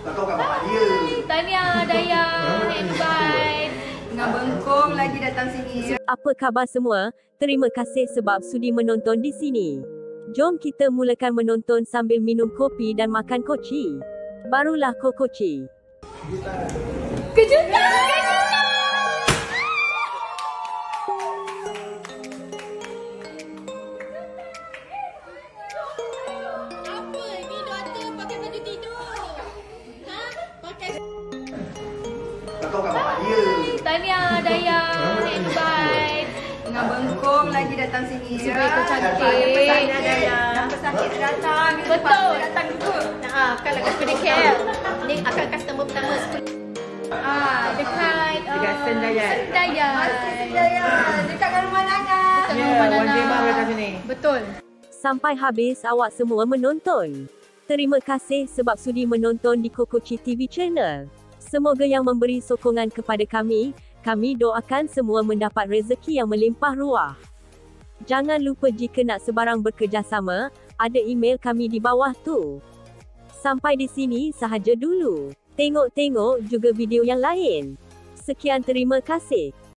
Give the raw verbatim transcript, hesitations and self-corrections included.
Tak tahu kat bapak dia. Tahniah Daya and Dubai. Tengah bengkong lagi datang sini. Apa khabar semua? Terima kasih sebab sudi menonton di sini. Jom kita mulakan menonton sambil minum kopi dan makan koci. Barulah kokoci. Kejutan! Apa ni doktor pakai baju tidur? Ha? Pakai Tak tahu kat bapak dia. Tahniah Daya and Dubai. Tengah bengkong lagi datang sini. Supaya kau cantik. Tahniah Daya. Dah pesakit dah datang. Betul. Datang juga. Nah, kalau kat Kuala K L. Ni akan customer pertama sepuluh. Ah, dekat uh, Dekat Sendayan. Sendayan. Daya. Dekat dengan rumah Nana. Dekat rumah Nana. datang sini. Betul. Sampai habis awak semua menonton. Terima kasih sebab sudi menonton di Kokoci T V Channel. Semoga yang memberi sokongan kepada kami, kami doakan semua mendapat rezeki yang melimpah ruah. Jangan lupa jika nak sebarang bekerjasama, ada email kami di bawah tu. Sampai di sini sahaja dulu. Tengok-tengok juga video yang lain. Sekian, terima kasih.